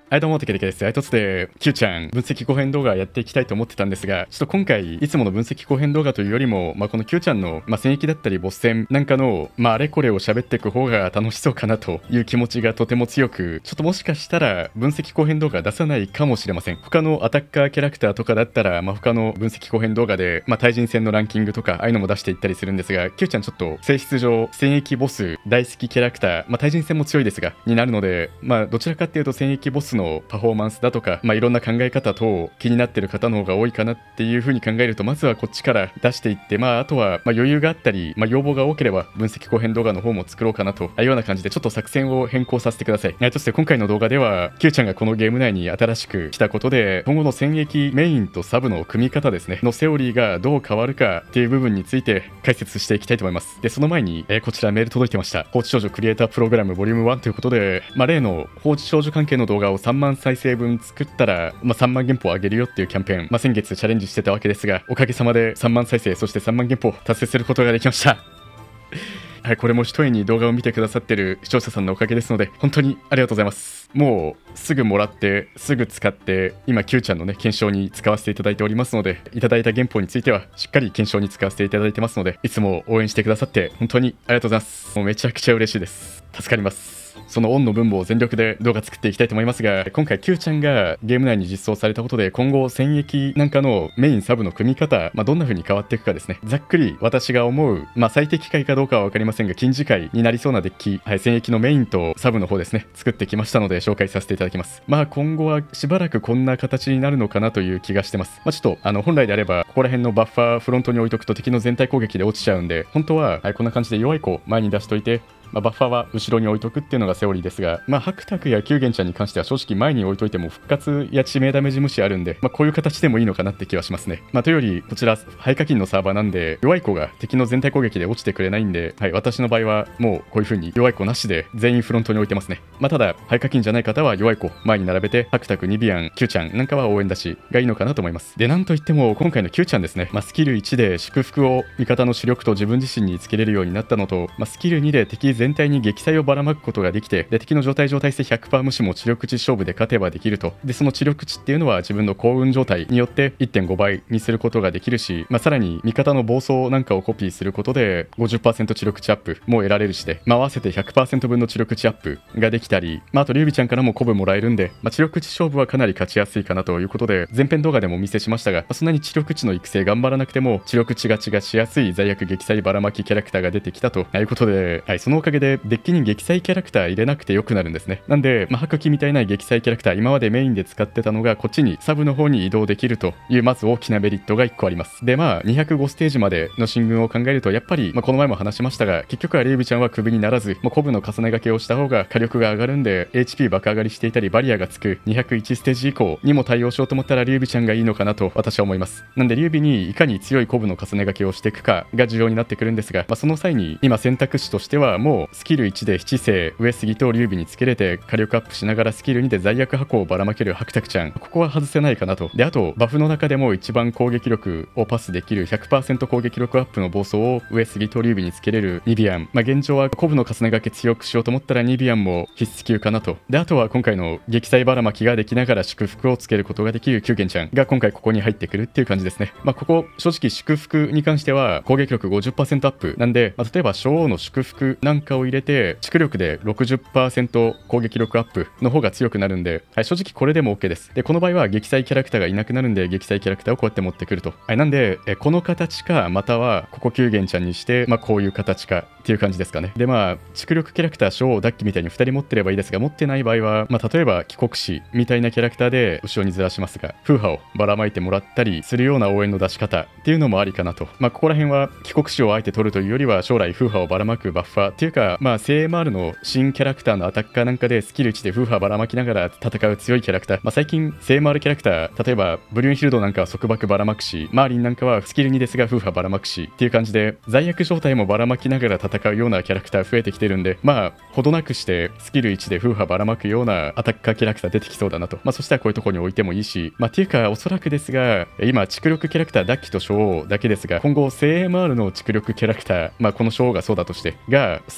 はい、どうも、てけてけです。一つで、Q ちゃん、分析後編動画やっていきたいと思ってたんですが、ちょっと今回、いつもの分析後編動画というよりも、この Q ちゃんの、戦役だったり、ボス戦なんかの、あれこれを喋っていく方が楽しそうかなという気持ちがとても強く、ちょっともしかしたら、分析後編動画出さないかもしれません。他のアタッカーキャラクターとかだったら、他の分析後編動画で、対人戦のランキングとか、ああいうのも出していったりするんですが、Q ちゃんちょっと、性質上、戦役ボス、大好きキャラクター、対人戦も強いですが、になるので、どちらかっていうと、戦役ボスのパフォーマンスだとか、いろんな考え方等気になってる方の方が多いかなっていう風に考えると、まずはこっちから出していって、あとは余裕があったり、要望が多ければ分析後編動画の方も作ろうかなというような感じで、ちょっと作戦を変更させてください。そして今回の動画では Q ちゃんがこのゲーム内に新しく来たことで、今後の戦役メインとサブの組み方ですねのセオリーがどう変わるかっていう部分について解説していきたいと思います。でその前に、こちらメール届いてました。放置少女クリエイタープログラムボリューム1ということで、例の放置少女関係の動画を3万再生分作ったら、3万元歩あげるよっていうキャンペーン、先月チャレンジしてたわけですが、おかげさまで3万再生、そして3万元歩達成することができました。はい、これも一重に動画を見てくださってる視聴者さんのおかげですので、本当にありがとうございます。もうすぐもらってすぐ使って、今 Q ちゃんのね検証に使わせていただいておりますので、いただいた原本についてはしっかり検証に使わせていただいてますので、いつも応援してくださって本当にありがとうございます。もうめちゃくちゃ嬉しいです。助かります。そのオンの分母を全力で動画作っていきたいと思いますが、今回 Q ちゃんがゲーム内に実装されたことで、今後戦役なんかのメインサブの組み方、どんな風に変わっていくかですね。ざっくり私が思う、最適解かどうかは分かりませんが、近似解になりそうなデッキ、戦役のメインとサブの方ですね、作ってきましたので紹介させていただきます。今後はしばらくこんな形になるのかなという気がしてます。ちょっと本来であればここら辺のバッファーフロントに置いとくと敵の全体攻撃で落ちちゃうんで、本当は、こんな感じで弱い子前に出しといて、バッファーは後ろに置いとくっていうのがセオリーですが、ハクタクやキュウゲンちゃんに関しては正直前に置いといても復活や致命ダメージ無視あるんで、こういう形でもいいのかなって気はしますね。というよりこちら廃課金のサーバーなんで、弱い子が敵の全体攻撃で落ちてくれないんで、私の場合はもうこういう風に弱い子なしで全員フロントに置いてますね。ただ廃課金じゃない方は弱い子前に並べて、ハクタク、ニビアン、キュウちゃんなんかは応援出しがいいのかなと思います。でなんといっても今回のキュウちゃんですね、スキル1で祝福を味方の主力と自分自身につけれるようになったのと、スキル2で敵全体に撃砕をばらまくことができて、で敵の状態性 100% 無視も知力値勝負で勝てばできると。でその知力値っていうのは自分の幸運状態によって 1.5 倍にすることができるし、さらに味方の暴走なんかをコピーすることで 50% 知力値アップも得られるしで、合わせて 100% 分の知力値アップができたり、あとリュウビちゃんからもコブもらえるんで、知力値勝負はかなり勝ちやすいかなということで、前編動画でもお見せしましたが、そんなに知力値の育成頑張らなくても知力値勝ちがしやすい罪悪撃砕ばらまきキャラクターが出てきたということで、そのおかげでデッキに撃砕キャラクター入れなくてよくなるんですね。なんで、白鬼みたいな撃砕キャラクター今までメインで使ってたのがこっちにサブの方に移動できるという、まず大きなメリットが1個あります。で205ステージまでの進軍を考えると、やっぱり、この前も話しましたが、結局はリュウビちゃんはクビにならず、コブの重ね掛けをした方が火力が上がるんで HP 爆上がりしていたりバリアがつく201ステージ以降にも対応しようと思ったらリュウビちゃんがいいのかなと私は思います。なんでリュウビにいかに強いコブの重ね掛けをしていくかが重要になってくるんですが、その際に今選択肢としてはもうスキル1で七星上杉とリュウビにつけれて火力アップしながらスキル2で罪悪箱をばらまけるハクタクちゃん、ここは外せないかなと。であとバフの中でも一番攻撃力をパスできる 100% 攻撃力アップの暴走を上杉とリュウビにつけれるニビアン、現状はコブの重ね掛け強くしようと思ったらニビアンも必須級かなと。であとは今回の撃砕ばらまきができながら祝福をつけることができるキュウゲンちゃんが今回ここに入ってくるっていう感じですね。ここ正直祝福に関しては攻撃力 50% アップなんで、例えば小王の祝福なんかを入れて蓄力で 60% 攻撃力アップの方が強くなるんで、正直これでも OK です。でこの場合は撃砕キャラクターがいなくなるんで、撃砕キャラクターをこうやって持ってくると。なんでこの形か、またはここキュウゲンちゃんにして、こういう形かっていう感じですかね。で蓄力キャラクター小王ダッキみたいに2人持ってればいいですが、持ってない場合は、例えば帰国子みたいなキャラクターで後ろにずらしますが、風波をばらまいてもらったりするような応援の出し方っていうのもありかなと。ここら辺は帰国子をあえて取るというよりは、将来風波をばらまくバッファーっていうか、聖 MR の新キャラクターのアタッカーなんかでスキル1で風波ばらまきながら戦う強いキャラクター、最近聖 MR キャラクター、例えばブリュンヒルドなんかは束縛ばらまくし、マーリンなんかはスキル2ですが風波ばらまくしっていう感じで、罪悪状態もばらまきながら戦うようなキャラクター増えてきてるんで、ほどなくしてスキル1で風波ばらまくようなアタッカーキャラクター出てきそうだなと。そしたらこういうところに置いてもいいし、っていうかおそらくですが、今蓄力キャラクターダッキと小王だけですが、今後聖 MR の蓄力キャラクター、この小王がそうだとしてがスキ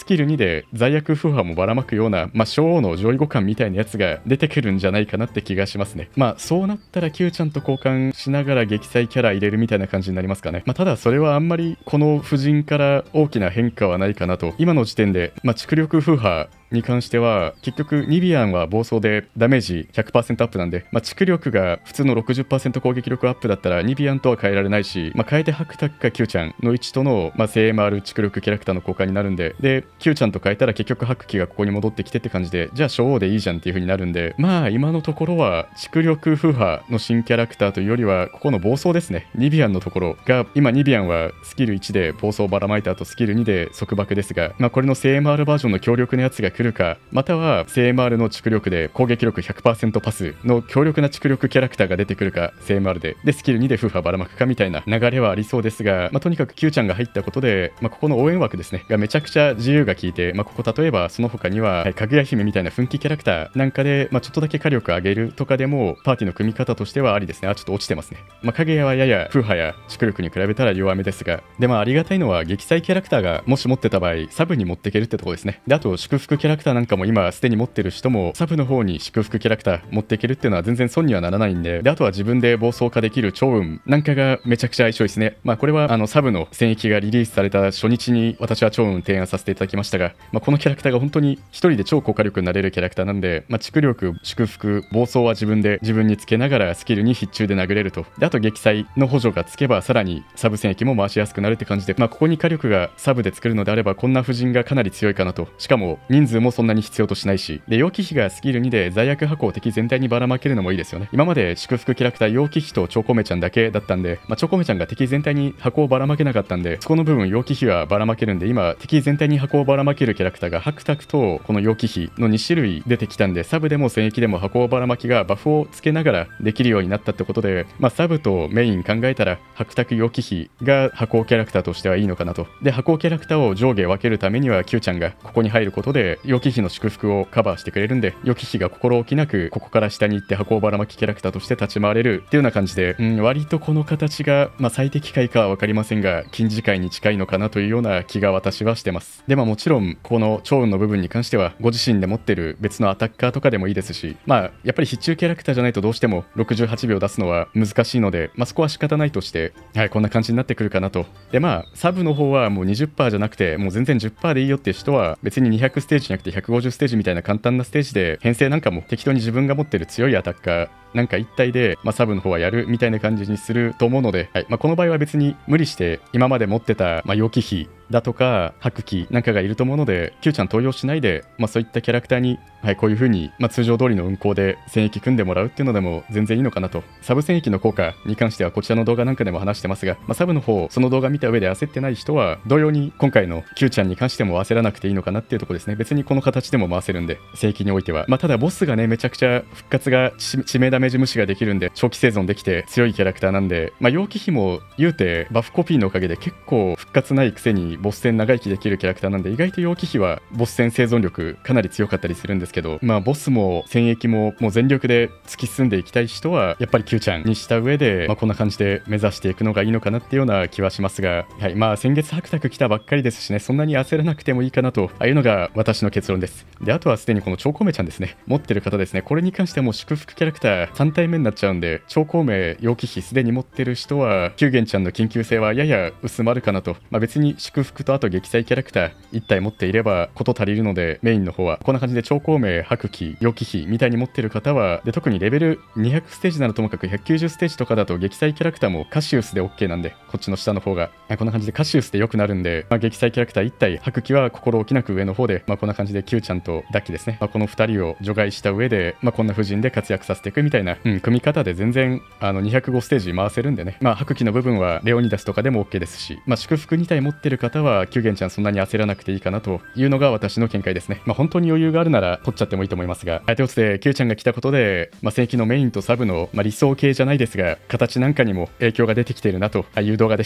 キル2で罪悪不破もばらまくような、小王の上位互換みたいなやつが出てくるんじゃないかなって気がしますね。そうなったら Q ちゃんと交換しながら撃砕キャラ入れるみたいな感じになりますかね。ただそれはあんまりこの布陣から大きな変化はないかなと。今の時点で、蓄力風破に関しては結局ニビアンは暴走でダメージ 100% アップなんで、蓄力が普通の 60% 攻撃力アップだったらニビアンとは変えられないし、変えてハクタクか Q ちゃんの位置との、CMR 蓄力キャラクターの交換になるんで、Q ちゃんと変えたら結局ハクキがここに戻ってきてって感じで、じゃあ小王でいいじゃんっていう風になるんで、今のところは蓄力風破の新キャラクターというよりはここの暴走ですね。ニビアンのところが、今ニビアンはスキル1で暴走をばらまいた後スキル2で束縛ですが、これの CMR バージョンの強力なやつが来るか、または CMR の蓄力で攻撃力 100% パスの強力な蓄力キャラクターが出てくるか、 CMR でスキル2で風破ばらまくかみたいな流れはありそうですが、とにかく Q ちゃんが入ったことで、ここの応援枠ですねがめちゃくちゃ自由が効いて、ここ例えばその他には、かぐや姫みたいな奮起キャラクターなんかで、ちょっとだけ火力上げるとかでもパーティーの組み方としてはありですね。ちょっと落ちてますね。かぐやはやや風破や蓄力に比べたら弱めですが、でありがたいのは撃砕キャラクターがもし持ってた場合サブに持っていけるってところですね。であと祝福キャラクターなんかも今すでに持ってる人もサブの方に祝福キャラクター持っていけるっていうのは全然損にはならないんで、あとは自分で暴走化できる超運なんかがめちゃくちゃ相性いいですね。これはサブの戦役がリリースされた初日に私は超運提案させていただきましたが、このキャラクターが本当に一人で超高火力になれるキャラクターなんで、蓄力祝福暴走は自分につけながらスキルに必中で殴れると。であと撃砕の補助がつけばさらにサブ戦役も回しやすくなるって感じで、ここに火力がサブで作るのであればこんな布陣がかなり強いかなと。しかも人数もそんなに必要としないし、で陽気比がスキル2で罪悪箱を敵全体にばらまけるのもいいですよね。今まで祝福キャラクター陽気比とチョコメちゃんだけだったんで、チョコメちゃんが敵全体に箱をばらまけなかったんで、そこの部分陽気比はばらまけるんで、今敵全体に箱をばらまけるキャラクターがハクタクとこの陽気比の2種類出てきたんで、サブでも戦役でも箱をばらまきがバフをつけながらできるようになったってことで、サブとメイン考えたらハクタク陽気比が箱キャラクターとしてはいいのかなと。で箱キャラクターを上下分けるためには Q ちゃんがここに入ることで陽気比の祝福をカバーしてくれるんで、陽気比が心置きなくここから下に行って箱をばらまきキャラクターとして立ち回れるっていうような感じで、割とこの形が、最適解かは分かりませんが近似解に近いのかなというような気が私はしてます。でもちろんこの超運の部分に関してはご自身で持ってる別のアタッカーとかでもいいですし、やっぱり必中キャラクターじゃないとどうしても68秒出すのは難しいので、そこは仕方ないとして、こんな感じになってくるかなと。でサブの方はもう 20% じゃなくてもう全然 10% でいいよっていう人は別に200ステージじゃなくて150ステージみたいな簡単なステージで編成なんかも適当に自分が持ってる強いアタッカーなんか一体で、サブの方はやるみたいな感じにすると思うので、この場合は別に無理して今まで持ってた、陽気比だとか白機なんかがいると思うので Q ちゃん登用しないで、そういったキャラクターに、こういう風に、通常通りの運行で戦役組んでもらうっていうのでも全然いいのかなと。サブ戦役の効果に関してはこちらの動画なんかでも話してますが、サブの方その動画見た上で焦ってない人は同様に今回の Q ちゃんに関しても焦らなくていいのかなっていうところですね。別にこの形でも回せるんで戦役においては、ただボスがねめちゃくちゃ復活が致命ダメージ無視ができるんで長期生存できて強いキャラクターなんで、陽気比も言うてバフコピーのおかげで結構復活ないくせにボス戦長生きできるキャラクターなんで、意外と陽気比はボス戦生存力かなり強かったりするんですけど、ボスも戦役ももう全力で突き進んでいきたい人はやっぱり Q ちゃんにした上で、こんな感じで目指していくのがいいのかなっていうような気はしますが、先月ハクタク来たばっかりですしね、そんなに焦らなくてもいいかなというのが私の結論です。であとはすでにこの超コメちゃんですね持ってる方ですね、これに関してはもう祝福キャラクター3体目になっちゃうんで、超孔明陽気比すでに持ってる人はキュウゲンちゃんの緊急性はやや薄まるかなと。別に祝福とあと撃砕キャラクター1体持っていればこと足りるので、メインの方はこんな感じで超孔明白機陽気比みたいに持ってる方は、で特にレベル200ステージならともかく190ステージとかだと撃砕キャラクターもカシウスで OK なんで、こっちの下の方がこんな感じでカシウスで良くなるんで、撃砕キャラクター1体白機は心置きなく上の方で、こんな感じで Q ちゃんとダッキですね、この2人を除外した上で、こんな布陣で活躍させていくみたいな、組み方で全然205ステージ回せるんでね、白機の部分はレオニダスとかでも OK ですし、祝福2体持ってる方はキュウゲンちゃんそんなに焦らなくていいかなというのが私の見解ですね。本当に余裕があるなら取っちゃってもいいと思いますが、ということで Q ちゃんが来たことで、戦役のメインとサブの、理想形じゃないですが形なんかにも影響が出てきているなという動画でした。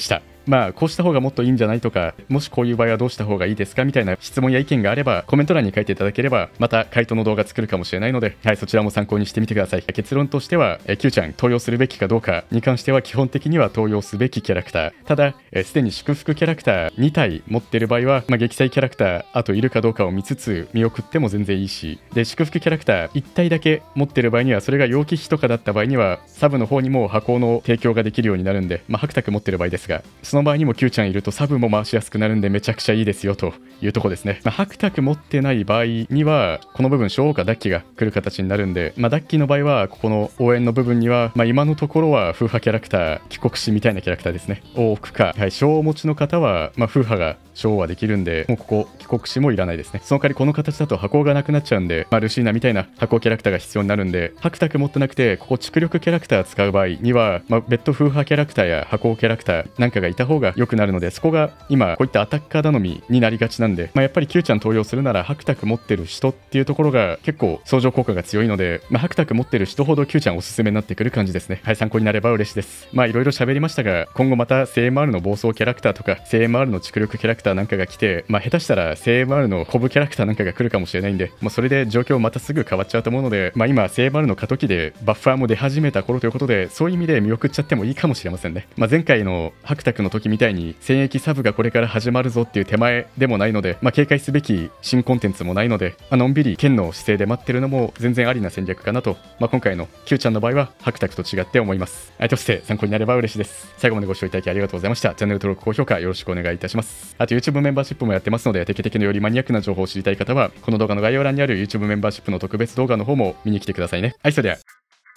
まあこうした方がもっといいんじゃないとか、もしこういう場合はどうした方がいいですかみたいな質問や意見があればコメント欄に書いていただければ、また回答の動画作るかもしれないので、はい、そちらも参考にしてみてください。結論としては、Q ちゃん登用するべきかどうかに関しては基本的には登用すべきキャラクター。ただ、すでに祝福キャラクター2体持ってる場合は、撃砕キャラクターあといるかどうかを見つつ見送っても全然いいし、で祝福キャラクター1体だけ持ってる場合には、それが楊貴妃とかだった場合にはサブの方にも箱の提供ができるようになるんで、白卓持ってる場合ですが、その場合にも Q ちゃんいるとサブも回しやすくなるんでめちゃくちゃいいですよというとこですね。白卓持ってない場合にはこの部分小王かダッキが来る形になるんで、ダッキの場合はここの応援の部分には、今のところは風波キャラクター、帰国士みたいなキャラクターですねを置くか、はい、小王持ちの方は、風波が小王はできるんで、もうここ帰国士もいらないですね。その代わりこの形だと箱がなくなっちゃうんで、ルシーナみたいな箱キャラクターが必要になるんで、白卓持ってなくてここ蓄力キャラクター使う場合には、別途風波キャラクターや箱キャラクターなんかがいた方が良くなるので、そこが今こういったアタッカー頼みになりがちなんで、やっぱり Q ちゃん登用するなら白卓持ってる人っていうところが結構相乗効果が強いので、白卓持ってる人ほど Q ちゃんおすすめになってくる感じですね。はい、参考になれば嬉しいです。いろいろ喋りましたが、今後また CMR の暴走キャラクターとか CMR の蓄力キャラクターなんかが来て、下手したら CMR のコブキャラクターなんかが来るかもしれないんで、それで状況またすぐ変わっちゃうと思うので、今 CMR の過渡期でバッファーも出始めた頃ということで、そういう意味で見送っちゃってもいいかもしれませんね。前回の白卓の時みたいに戦役サブがこれから始まるぞっていう手前でもないので、警戒すべき新コンテンツもないので、のんびり剣の姿勢で待ってるのも全然ありな戦略かなと、今回の Q ちゃんの場合は白卓と違って思います。として参考になれば嬉しいです。最後までご視聴いただきありがとうございました。チャンネル登録高評価よろしくお願いいたします。あと YouTube メンバーシップもやってますので、テケテケのよりマニアックな情報を知りたい方はこの動画の概要欄にある YouTube メンバーシップの特別動画の方も見に来てくださいね。はい、それでは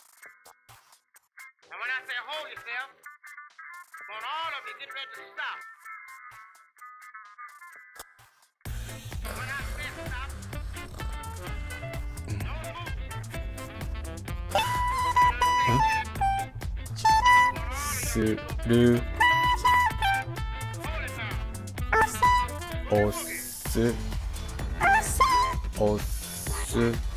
するおす